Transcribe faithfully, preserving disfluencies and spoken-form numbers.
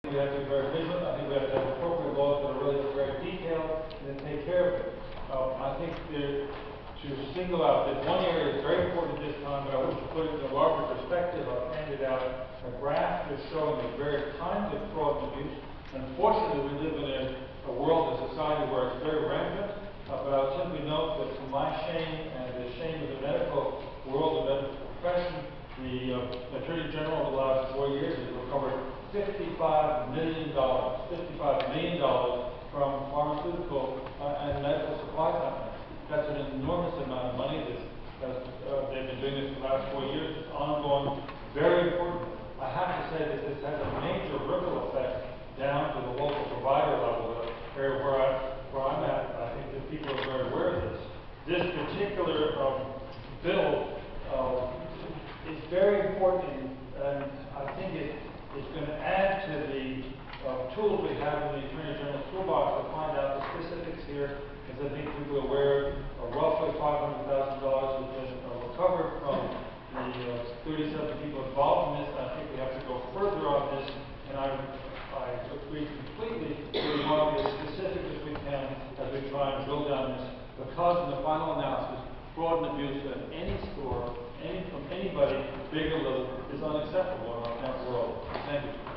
We have to be very vigilant. I think we have to have appropriate laws that are really very detailed and that take care of it. Um, I think there, to single out that one area is very important at this time, but I wish to put it in a larger perspective. I've handed out a graph that's showing the various kinds of fraud and abuse. Unfortunately, we live in a, a world, a society where it's very rampant, uh, but I'll simply note that to my shame and the shame of the medical world, the medical profession, the uh, Attorney General over the last four years has recovered fifty-five million dollars, fifty-five million dollars from pharmaceutical uh, and medical supply companies. That's an enormous amount of money. This, uh, they've been doing this for the last four years. It's ongoing, very important. I have to say that this has a major ripple effect down to the local provider level, where, where, I, where I'm at. I think that people are very aware of this. This particular um, bill uh, is very important, and I think it, it's going to add to the uh, tools we have in the Attorney General's toolbox to find out the specifics here. As I think people are aware, uh, roughly five hundred thousand dollars has been uh, recovered from the uh, thirty-seven people involved in this. I think we have to go further on this, and I, I agree completely with wanting as specific as we can as we try and drill down this, because in the final analysis, fraud and abuse at any store, any, from anybody, big or little, is unacceptable in our current world. Thank you.